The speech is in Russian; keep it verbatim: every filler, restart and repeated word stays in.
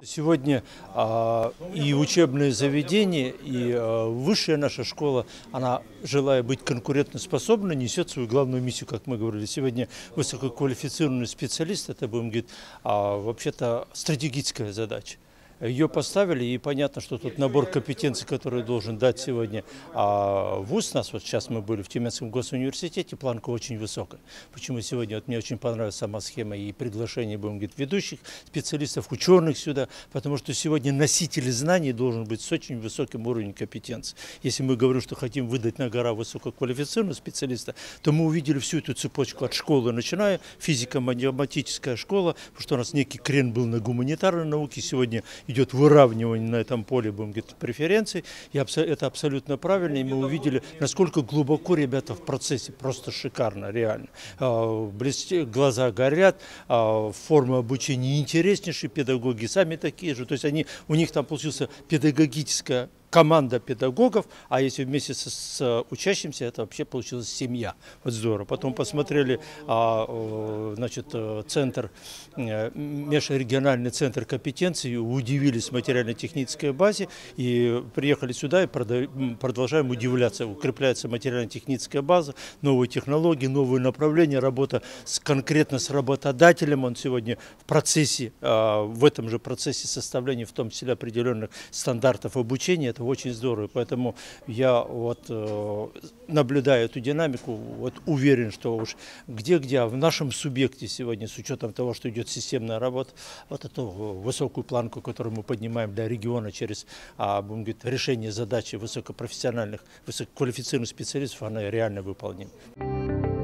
Сегодня а, и учебные заведения, и а, высшая наша школа, она, желая быть конкурентоспособной, несет свою главную миссию, как мы говорили. Сегодня высококвалифицированный специалист, это, будем говорить, а, вообще-то стратегическая задача. Ее поставили, и понятно, что тут набор компетенций, который должен дать сегодня а вуз нас, вот сейчас мы были в Тюменском госуниверситете, планка очень высокая. Почему сегодня, вот мне очень понравилась сама схема и приглашение, будем говорить, ведущих специалистов, ученых сюда, потому что сегодня носитель знаний должен быть с очень высоким уровнем компетенции. Если мы говорим, что хотим выдать на гора высококвалифицированного специалиста, то мы увидели всю эту цепочку от школы, начиная физико-математическая школа, потому что у нас некий крен был на гуманитарной науке, сегодня идет выравнивание на этом поле, будем говорить, преференций, и это абсолютно правильно, и мы увидели, насколько глубоко ребята в процессе, просто шикарно, реально. Блестят, глаза горят, форма обучения интереснейшие, педагоги сами такие же, то есть они, у них там получился педагогическая команда педагогов, а если вместе с, с учащимся, это вообще получилась семья. Вот здорово. Потом посмотрели, а, значит, центр, межрегиональный центр компетенции, удивились материально-технической базе и приехали сюда и продолжаем удивляться. Укрепляется материально-техническая база, новые технологии, новые направления, работа с, конкретно с работодателем. Он сегодня в процессе, в этом же процессе составления, в том числе определенных стандартов обучения. Это очень здорово, поэтому я вот э, наблюдая эту динамику, вот уверен, что уж где-где, а в нашем субъекте сегодня, с учетом того, что идет системная работа, вот эту высокую планку, которую мы поднимаем для региона через а, будем говорить, решение задачи высокопрофессиональных, высококвалифицированных специалистов, она реально выполнима.